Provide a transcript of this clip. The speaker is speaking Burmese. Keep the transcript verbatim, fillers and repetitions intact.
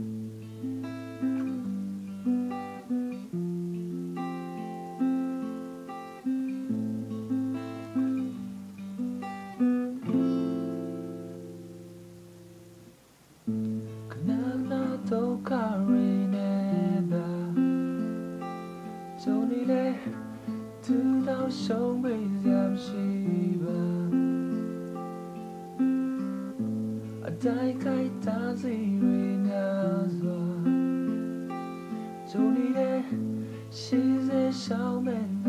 Dukhaတွေနဲ့သာကြုံနေတဲ့သူတော်ရှုံးပေးစရာမရှိပါအတိုင်းခိုက်တာစီတွေများစွာကြုံနေတဲ့ရှိစေရှောင်းမဲ့